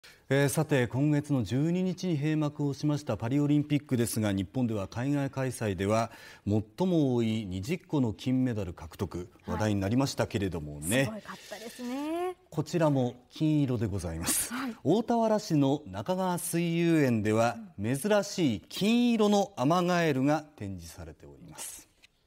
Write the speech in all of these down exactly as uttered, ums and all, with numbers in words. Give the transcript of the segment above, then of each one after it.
えー、さて今月のじゅうににちに閉幕をしましたパリオリンピックですが、日本では海外開催では最も多いにじゅっこの金メダル獲得、話題になりましたけれどもね、 すごいかったですね。 こちらも金色でございます、 はい、 大田原市の中川水遊園では珍しい金色のアマガエルが展示されております。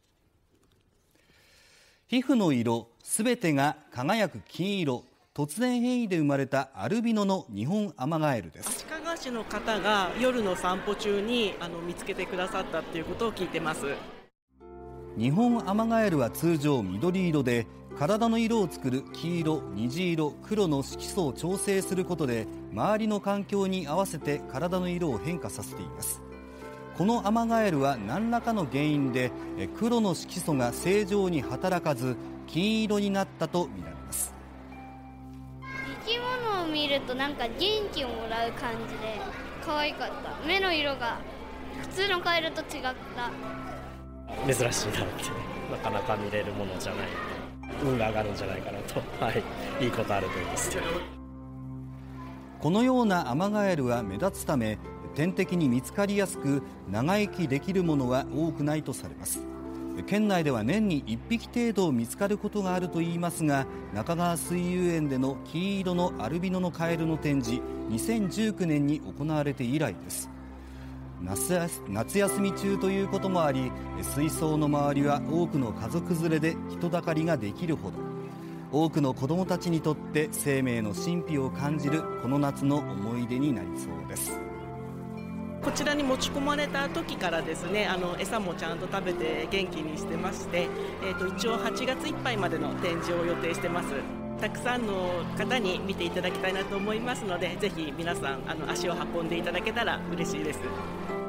皮膚の色すべてが輝く金色、突然変異で生まれたアルビノの日本アマガエルです。 足利市の方が夜の散歩中にあの見つけてくださったっていうことを聞いてます。 日本アマガエルは通常緑色で、体の色を作る黄色、虹色、黒の色素を調整することで周りの環境に合わせて体の色を変化させています。このアマガエルは何らかの原因で黒の色素が正常に働かず金色になったとみられます。 生き物を見るとなんか元気をもらう感じで可愛かった。目の色が普通のカエルと違った。 珍しいなって、なかなか見れるものじゃない、運が上がるんじゃないかなと、はい、いいことあると思います。 このようなアマガエルは目立つため天敵に見つかりやすく、長生きできるものは多くないとされます。県内では年にいっぴき程度見つかることがあるといいますが、中川水遊園での金色のアルビノのカエルの展示、にせんじゅうきゅうねんに行われて以来です。夏休み中ということもあり、水槽の周りは多くの家族連れで人だかりができるほど、多くの子どもたちにとって生命の神秘を感じるこの夏の思い出になりそうです。 こちらに持ち込まれた時からですね、あの餌もちゃんと食べて元気にしてまして、えー、と一応はちがついっぱいまでの展示を予定してます。たくさんの方に見ていただきたいなと思いますので、ぜひ皆さんあの足を運んでいただけたら嬉しいです。